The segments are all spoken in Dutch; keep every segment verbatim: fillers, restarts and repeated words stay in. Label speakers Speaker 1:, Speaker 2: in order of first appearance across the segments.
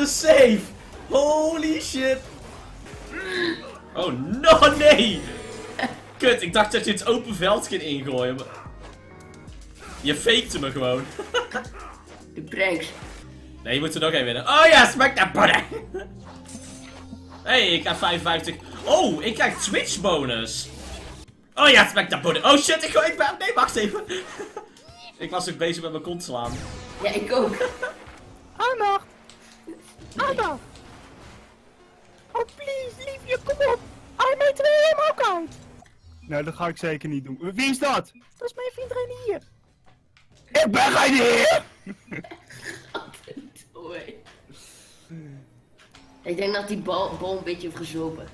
Speaker 1: een save! Holy shit! Oh, no, nee! Kut, ik dacht dat je het open veld ging ingooien. Maar... Je fakte me gewoon.
Speaker 2: De pranks.
Speaker 1: Nee, je moet er nog één winnen. Oh ja, smack that pudding! Hé, hey, ik heb vijfenvijftig. Oh, ik krijg Twitch bonus. Oh ja, smack that pudding. Oh shit, ik gooi... Ik ben... Nee, wacht even. Ik was ook bezig met mijn kont slaan.
Speaker 2: Ja, ik ook.
Speaker 3: Aandacht! Aandacht! Oh, please, liefje, kom op! I made twee helemaal koud! Nou, dat ga ik zeker niet doen. Wie is dat? Dat is mijn vriend Renier. Ik ben Renier!
Speaker 2: Oei. Ik denk dat die bal, bal een beetje heeft gezopen.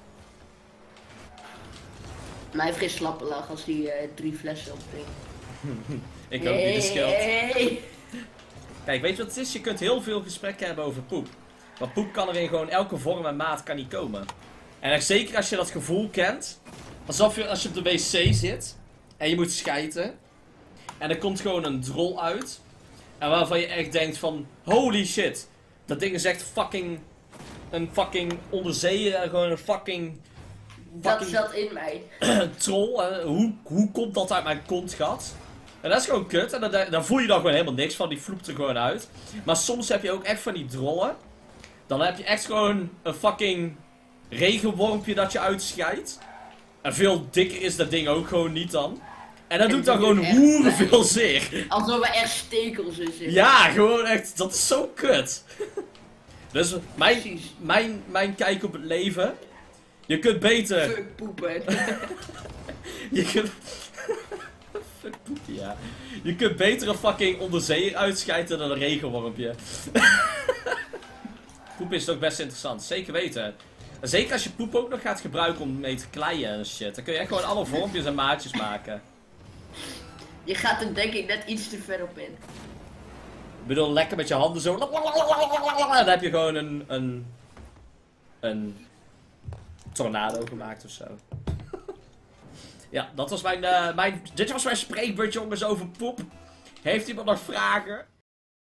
Speaker 2: Maar hij heeft geen slappe lach als hij uh, drie flessen opdrinkt.
Speaker 1: Ik ook niet, de schild.
Speaker 2: Hey.
Speaker 1: Kijk, weet je wat het is? Je kunt heel veel gesprekken hebben over poep. Want poep kan er in gewoon elke vorm en maat kan niet komen. En echt zeker als je dat gevoel kent. Alsof je als je op de wc zit. En je moet schijten. En er komt gewoon een drol uit. En waarvan je echt denkt van... Holy shit. Dat ding is echt fucking... Een fucking onderzeeër. Gewoon een fucking...
Speaker 2: Dat zat in mij.
Speaker 1: troll. Hè? Hoe, hoe komt dat uit mijn kontgat? En dat is gewoon kut. En dan, dan voel je dan gewoon helemaal niks van. Die vloept er gewoon uit. Maar soms heb je ook echt van die drollen. Dan heb je echt gewoon een fucking regenwormpje dat je uitscheidt. En veel dikker is dat ding ook gewoon niet dan. En dat doet dan gewoon hoeren veel zeer.
Speaker 2: Alsof er echt stekels in zitten.
Speaker 1: Ja, gewoon echt. Dat is zo kut. Dus mijn, mijn, mijn kijk op het leven. Je kunt beter...
Speaker 2: Fuck poepen.
Speaker 1: je kunt... Fuck poepen, ja. Je kunt beter een fucking onderzeeër uitschijten dan een regenwormpje. Poep is toch best interessant, zeker weten. En zeker als je poep ook nog gaat gebruiken om mee te kleien en shit. Dan kun je echt gewoon alle vormpjes en maatjes maken.
Speaker 2: Je gaat er denk ik net iets te ver op in.
Speaker 1: Ik bedoel, lekker met je handen zo. Dan heb je gewoon een... Een... Een... tornado gemaakt ofzo. Ja, dat was mijn, uh, mijn... Dit was mijn spreekbeurt, jongens, over poep. Heeft iemand nog vragen?